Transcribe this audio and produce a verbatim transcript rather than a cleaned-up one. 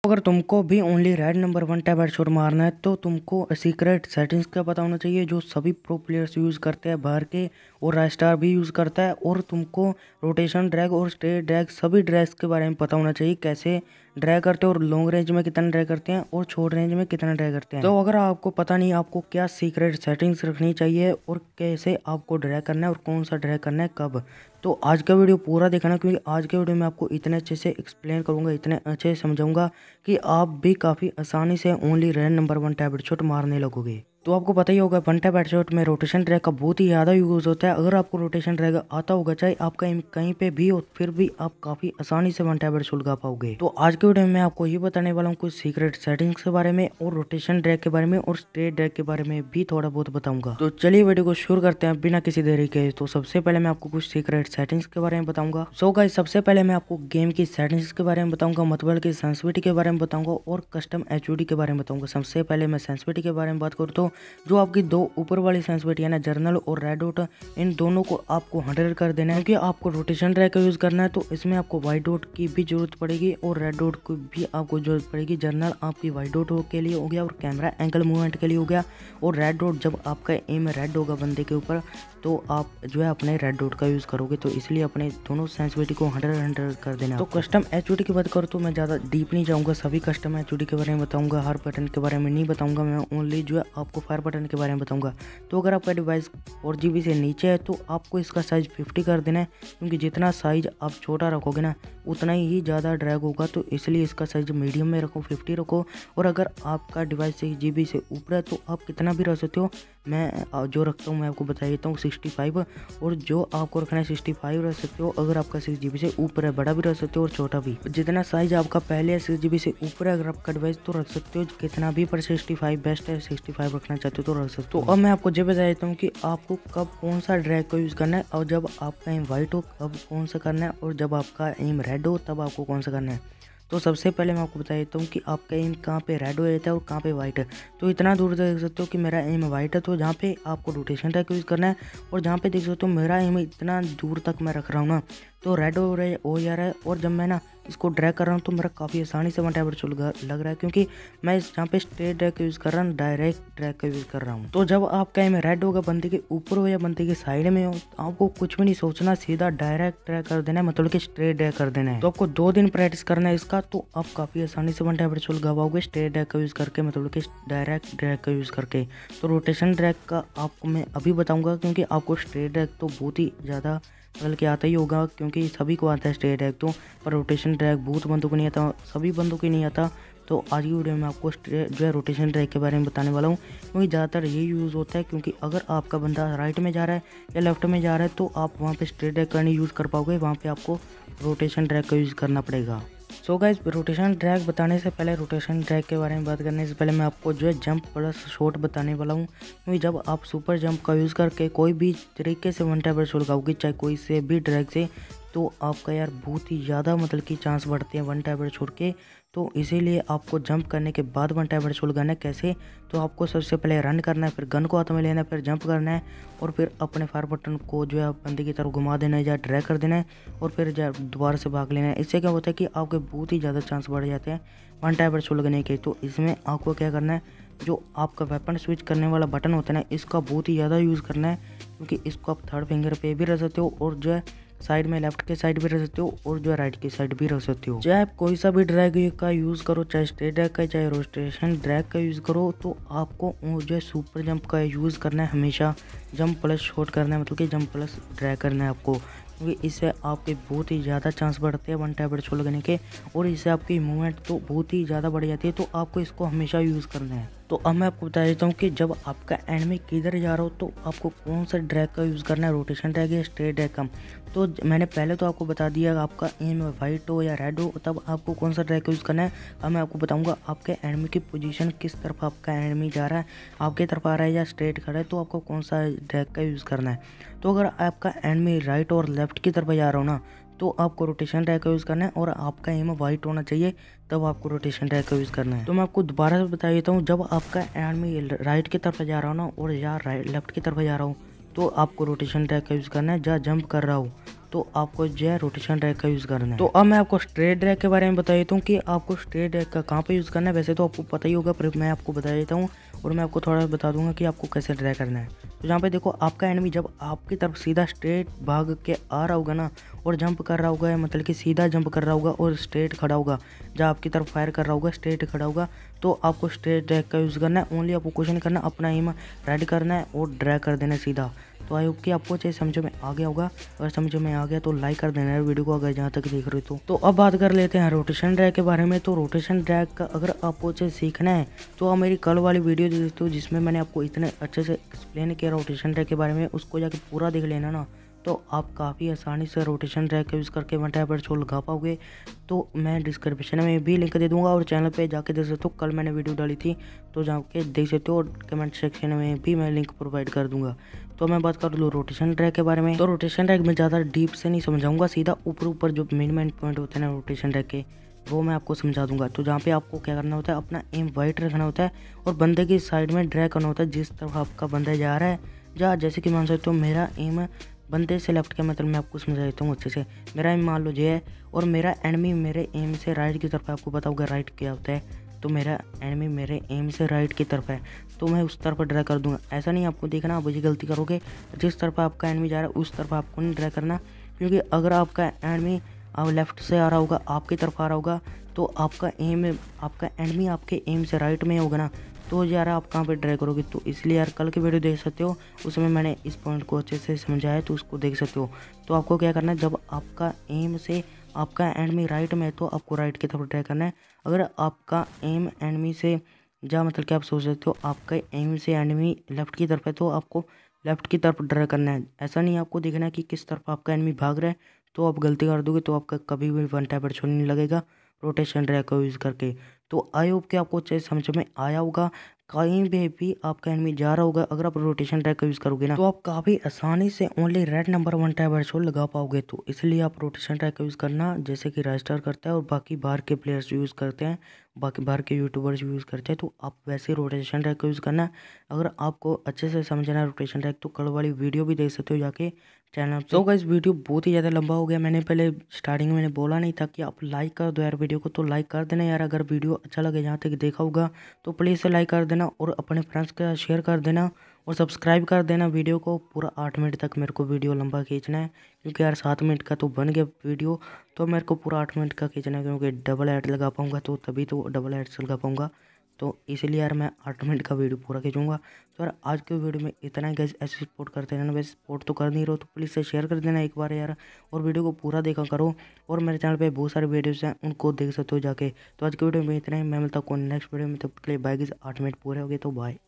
अगर तुमको भी only red number one tap headshot मारना है तो तुमको सीक्रेट सेटिंग्स का पता होना चाहिए जो सभी प्रो प्लेयर्स यूज़ करते हैं बाहर के, और राइस्टार भी यूज़ करता है। और तुमको रोटेशन ड्रैग और स्टे ड्रैग सभी ड्रैग्स के बारे में पता होना चाहिए, कैसे ड्रैग करते हैं और लॉन्ग रेंज में कितना ड्रैग करते हैं और शॉर्ट रेंज में कितना ड्रैग करते हैं। तो अगर आपको पता नहीं आपको क्या सीक्रेट सेटिंग्स रखनी चाहिए और कैसे आपको ड्रैग करना है और कौन सा ड्रैग करना है कब, तो आज का वीडियो पूरा देखना, क्योंकि आज के वीडियो में आपको इतने अच्छे से एक्सप्लेन करूंगा, इतने अच्छे से समझाऊंगा कि आप भी काफ़ी आसानी से only red number one tap headshot मारने लगोगे। तो आपको पता ही होगा वन टैब हेडशॉट में रोटेशन ड्रैग का बहुत ही ज़्यादा यूज़ होता है। अगर आपको रोटेशन ड्रैग आता होगा, चाहे आपका एम कहीं पे भी हो, फिर भी आप काफ़ी आसानी से वन टैब हेडशॉट लगा पाओगे। तो आज के वीडियो में मैं आपको ये बताने वाला हूँ कुछ सीक्रेट सेटिंग्स के बारे में और रोटेशन ड्रैग के बारे में और स्ट्रेट ड्रैग के बारे में भी थोड़ा बहुत बताऊंगा। तो चलिए वीडियो को शुरू करते हैं बिना किसी देरी के। तो सबसे पहले मैं आपको कुछ सीक्रेट सेटिंग्स के बारे में बताऊंगा। सो गाइस, सबसे पहले मैं आपको गेम की सेटिंग्स के बारे में बताऊंगा, मतलब की सेंसिटिविटी के बारे में बताऊंगा और कस्टम एचयूडी के बारे में बताऊंगा। सबसे पहले मैं सेंसिटिविटी के बारे में बात करूँ तो जो आपकी दो ऊपर वाली सेंसिटिविटी है ना, जर्नल और रेड डॉट, इन दोनों को आपको हंड्रेड कर देना है, क्योंकि आपको रोटेशन ड्रैग का यूज़ करना है। तो इसमें आपको वाइट डॉट की भी जरूरत पड़ेगी और रेड डॉट की भी आपको जरूरत पड़ेगी। जर्नल आपकी वाइट डॉट के लिए हो गया और कैमरा एंगल मूवमेंट के लिए हो गया, और रेड डॉट जब आपका एम रेड होगा बंदे के ऊपर तो आप जो है अपने रेड डॉट का यूज़ करोगे, तो इसलिए अपने दोनों सेंसिटिविटी को हंड्रेड हंड्रेड कर देना। तो कस्टम एचयूडी की बात करूँ तो मैं ज़्यादा डीप नहीं जाऊँगा, सभी कस्टम एचयूडी के बारे में बताऊँगा, हर बटन के बारे में नहीं बताऊँगा। मैं ओनली जो है आपको फायर बटन के बारे में बताऊँगा। तो अगर आपका डिवाइस फोर जी बी से नीचे है तो आपको इसका साइज़ फिफ्टी कर देना है, क्योंकि जितना साइज़ आप छोटा रखोगे ना उतना ही ज़्यादा ड्रैग होगा, तो इसलिए इसका साइज़ मीडियम में रखो, फिफ्टी रखो। और अगर आपका डिवाइस सिक्स जी बी से ऊपर है तो आप कितना भी रख सकते हो। मैं जो रखता हूँ मैं आपको बता देता हूँ सिक्सटी फाइव, और जो आपको रखना है सिक्सटी फाइव रख सकते हो। अगर आपका सिक्स जी बी से ऊपर है, बड़ा भी रख सकते हो और छोटा भी, जितना साइज़ आपका पहले है सिक्स जी बी से ऊपर है अगर आपका डिवाइस तो रख सकते हो कितना भी, पर सिक्सटी फाइव बेस्ट है, सिक्सटी फाइव रखना चाहते हो तो रख सकते हो। तो अब मैं आपको ये बता देता हूँ कि आपको कब कौन सा ड्रैग को यूज़ करना है, और जब आपका एम वाइट हो कब कौन सा करना है, और जब आपका एम रेड हो तब आपको कौन सा करना है। तो सबसे पहले मैं आपको बता देता हूँ कि आपका एम कहाँ पे रेड हो जाता है और कहाँ पे वाइट है। तो इतना दूर देख सकते हो कि मेरा एम वाइट है, तो जहाँ पे आपको रोटेशन ड्रैग यूज़ करना है, और जहाँ पे देख सकते हो मेरा एम इतना दूर तक मैं रख रहा हूँ ना, तो रेड हो रहा है हो जा रहा है, और जब मैं ना इसको ड्रैग कर रहा हूँ तो मेरा काफ़ी आसानी से वन टैब हेडशॉट लग रहा है, क्योंकि मैं इस जहाँ पे स्ट्रेट ड्रैग का यूज़ कर रहा हूँ, डायरेक्ट ड्रैग का यूज़ कर रहा हूँ। तो जब आपका एम रेड होगा, बंदे के ऊपर हो या बंदे के साइड में हो, आपको कुछ भी नहीं सोचना, सीधा डायरेक्ट ड्रैग कर देना है, मतलब कि स्ट्रेट ड्रैग कर देना है। तो आपको दो दिन प्रैक्टिस करना है इसका, तो आप काफ़ी आसानी से वन टैब हेडशॉट लगा पाओगे स्ट्रेट ड्रैग का यूज़ करके, मतलब कि डायरेक्ट ड्रैग का यूज़ करके। तो रोटेशन ड्रैग का आपको मैं अभी बताऊँगा, क्योंकि आपको स्ट्रेट ड्रैग तो बहुत ही ज़्यादा बल्कि आता ही होगा, क्योंकि सभी को आता है स्ट्रेट ड्रैग तो, पर रोटेशन ड्रैग बहुत बंदों को नहीं आता, सभी बंदों को नहीं आता। तो आज की वीडियो में आपको जो है रोटेशन ड्रैग के बारे में बताने वाला हूँ, क्योंकि ज़्यादातर ये यूज़ होता है, क्योंकि अगर आपका बंदा राइट में जा रहा है या लेफ्ट में जा रहा है तो आप वहाँ पे स्ट्रेट ड्रैग का नहीं यूज़ कर पाओगे, वहाँ पे आपको रोटेशन ड्रैग का यूज़ करना पड़ेगा। सो गाइस, रोटेशन ड्रैग बताने से पहले, रोटेशन ड्रैग के बारे में बात करने से पहले मैं आपको जो है जंप प्लस शॉट बताने वाला हूँ, क्योंकि जब आप सुपर जंप का यूज़ करके कोई भी तरीके से वन टैब हेडशॉट लगाओगे, चाहे कोई से भी ड्रैग से, तो आपका यार बहुत ही ज़्यादा मतलब कि चांस बढ़ते हैं वन टैब हेडशॉट के। तो इसीलिए आपको जंप करने के बाद वन टैब हेडशॉट लगाना है। कैसे? तो आपको सबसे पहले रन करना है, फिर गन को हाथ में लेना है, फिर जंप करना है, और फिर अपने फायर बटन को जो है बंदे की तरफ घुमा देना है या ड्रैग कर देना है, और फिर दोबारा से भाग लेना है। इससे क्या होता है कि आपके बहुत ही ज़्यादा चांस बढ़ जाते हैं वन टैब हेडशॉट लगने के। तो इसमें आपको क्या करना है, जो आपका वेपन स्विच करने वाला बटन होता है ना, इसका बहुत ही ज़्यादा यूज़ करना है, क्योंकि इसको आप थर्ड फिंगर पे भी रख सकते हो, और जो है साइड में लेफ्ट के साइड भी रख सकते हो, और जो है राइट की साइड भी रख सकते हो। चाहे आप कोई सा भी ड्रैग का यूज़ करो, चाहे स्ट्रेट ड्रैग का चाहे रोटेशन ड्रैग का यूज़ करो, तो आपको जो है सुपर जंप का यूज़ करना है हमेशा। जंप प्लस शॉट करना है, मतलब कि जंप प्लस ड्रैग करना है आपको, क्योंकि इससे आपके बहुत ही ज़्यादा चांस बढ़ते हैं वन टैब हेडशॉट लगने के, और इससे आपकी मूवमेंट तो बहुत ही ज़्यादा बढ़ जाती है। तो आपको इसको हमेशा यूज़ करना है। तो अब मैं आपको बता देता हूँ कि जब आपका एनिमी किधर जा रहा हो तो आपको कौन सा ड्रैग का यूज़ करना है, रोटेशन ड्रैग या स्ट्रेट ड्रैग का। तो मैंने पहले तो आपको बता दिया, आपका एम वाइट हो या रेड हो तब आपको कौन सा ड्रैग का यूज़ करना है। अब मैं आपको बताऊंगा आपके एनिमी की पोजीशन, किस तरफ आपका एनिमी जा रहा है, आपके तरफ आ रहा है या स्ट्रेट खड़ा है, तो आपको कौन सा ड्रैग का यूज़ करना है। तो अगर आपका एनिमी राइट और लेफ्ट की तरफ जा रहा हो ना, तो आपको रोटेशन ड्रैग का यूज़ करना है, और आपका एम वाइट होना चाहिए तब आपको रोटेशन ड्रैग का यूज़ करना है। तो मैं आपको दोबारा से बता देता हूँ, जब आपका एनिमी राइट की तरफ जा रहा हो ना, और या राइट लेफ्ट की तरफ जा रहा हो, तो आपको रोटेशन ड्रैग का यूज़ करना है। जहाँ जंप कर रहा हो तो आपको जो है रोटेशन ड्रैग का यूज़ करना है। तो अब मैं आपको स्ट्रेट ड्रैग के बारे में बता देता हूँ कि आपको स्ट्रेट ड्रैग का कहाँ पे यूज़ करना है। वैसे तो आपको पता ही होगा, पर मैं आपको बता देता हूँ और मैं आपको थोड़ा बता दूंगा कि आपको कैसे ड्रैग करना है। तो यहाँ पे देखो, आपका एनिमी जब आपकी तरफ सीधा स्ट्रेट भाग के आ रहा होगा ना, और जंप कर रहा होगा, मतलब कि सीधा जंप कर रहा होगा और स्ट्रेट खड़ा होगा, जब आपकी तरफ फायर कर रहा होगा स्ट्रेट खड़ा होगा, तो आपको स्ट्रेट ड्रैग का यूज़ करना है। ओनली आपको कुछ नहीं करना, अपना एम रेडी करना है और ड्रैग कर देना है सीधा। तो आई होप कि आपको चाहिए समझ में आ गया होगा। अगर समझ में आ गया तो लाइक कर देना है वीडियो को, अगर जहाँ तक देख रहे हो तो। तो अब बात कर लेते हैं रोटेशन ड्रैग के बारे में। तो रोटेशन ड्रैग का अगर आपको चाहिए सीखना है तो आप मेरी कल वाली वीडियो देख सकते हो, जिसमें मैंने आपको इतने अच्छे से एक्सप्लेन किया रोटेशन ड्रैग के बारे में। उसको जाके पूरा देख लेना ना, तो आप काफ़ी आसानी से रोटेशन ड्रैग का यूज़ करके वन टैप हेडशॉट लगा पाओगे। तो मैं डिस्क्रिप्शन में भी लिंक दे दूंगा और चैनल पे जाके देख सकते हो, कल मैंने वीडियो डाली थी तो जाके देख सकते हो, और कमेंट सेक्शन में भी मैं लिंक प्रोवाइड कर दूंगा। तो मैं बात कर लूँ रोटेशन ड्रैग के बारे में। तो रोटेशन ड्रैग में ज़्यादा डीप से नहीं समझाऊंगा, सीधा ऊपर ऊपर जो मेन मेन पॉइंट होते हैं ना रोटेशन ड्रैग के, वो मैं आपको समझा दूंगा। तो जहाँ पे आपको क्या करना होता है, अपना एम वाइट रखना होता है और बंदे की साइड में ड्रैग करना होता है जिस तरफ आपका बंदा जा रहा है। जहाँ जैसे कि मान सकते हो मेरा एम बंदे से लेफ्ट का, मतलब मैं आपको समझा देता हूँ अच्छे से। मेरा एम मान लो ये है और मेरा एनिमी मेरे एम से राइट की तरफ है। आपको पता होगा राइट क्या होता है, तो मेरा एनिमी मेरे एम से राइट की तरफ है, तो मैं उस तरफ ड्रैग कर दूंगा। ऐसा नहीं आपको देखना, आप वही गलती करोगे। जिस तरफ आपका एनिमी जा रहा है उस तरफ आपको नहीं ड्रैग करना, क्योंकि अगर आपका एनिमी अब लेफ्ट से आ रहा होगा, आपकी तरफ आ रहा होगा, तो आपका एम आपका एनिमी आपके एम से राइट में होगा ना, तो यार आप कहाँ पे ड्रैग करोगे। तो इसलिए यार कल की वीडियो देख सकते हो, उसमें मैंने इस पॉइंट को अच्छे से समझाया है, तो उसको देख सकते हो। तो आपको क्या करना है, जब आपका एम से आपका एनिमी राइट में है तो आपको राइट की तरफ ड्रैग करना है। अगर आपका एम एनिमी से जा, मतलब कि आप सोच सकते हो आपका एम से एनिमी लेफ्ट की तरफ है, तो आपको लेफ्ट की तरफ ड्रैग करना है। ऐसा नहीं आपको देखना है कि किस तरफ आपका एनिमी भाग रहा है, तो आप गलती कर दोगे तो आपका कभी भी वन टैप हेडशॉट नहीं लगेगा रोटेशन ड्रैग को यूज़ करके। तो आई होप कि आपको अच्छे समझ में आया होगा। कहीं पे भी आपका एनिमी जा रहा होगा, अगर आप रोटेशन ड्रैग का यूज़ करोगे ना, तो आप काफ़ी आसानी से only red number one tap headshot लगा पाओगे। तो इसलिए आप रोटेशन ड्रैग का यूज़ करना, जैसे कि राइस्टार करता है और बाकी बाहर के प्लेयर्स यूज़ करते हैं, बाकी बाहर के यूट्यूबर्स यूज़ करते हैं, तो आप वैसे रोटेशन ड्रैग का यूज़ करना। अगर आपको अच्छे से समझना है रोटेशन ड्रैग, तो कल वाली वीडियो भी देख सकते हो जाके चैनल। तो गाइस वीडियो बहुत ही ज़्यादा लंबा हो गया, मैंने पहले स्टार्टिंग में मैंने बोला नहीं था कि आप लाइक कर दो यार वीडियो को, तो लाइक कर देना यार। अगर वीडियो अच्छा लगे, जहाँ तक देखा होगा, तो प्लीज़ से लाइक कर देना और अपने फ्रेंड्स के साथ शेयर कर देना और सब्सक्राइब कर देना वीडियो को। पूरा आठ मिनट तक मेरे को वीडियो लंबा खींचना है, क्योंकि यार सात मिनट का तो बन गया वीडियो, तो मेरे को पूरा आठ मिनट का खींचना है, क्योंकि डबल ऐड लगा पाऊँगा, तो तभी तो डबल ऐड से लगा पाऊँगा। तो इसलिए यार मैं आठ मिनट का वीडियो पूरा खींचूंगा। तो यार आज के वीडियो में इतना ही गाइस, ऐसे सपोर्ट करते रहना। वैसे सपोर्ट तो कर नहीं रहो तो प्लीज़ से शेयर कर देना एक बार यार, और वीडियो को पूरा देखा करो। और मेरे चैनल पे बहुत सारे वीडियोस हैं, उनको देख सकते हो जाके। तो आज के वीडियो में इतना ही, मैं मिलता हूँ नेक्स्ट वीडियो में, तब तक के लिए बाय गाइस। आठ मिनट पूरे हो गए तो बाय।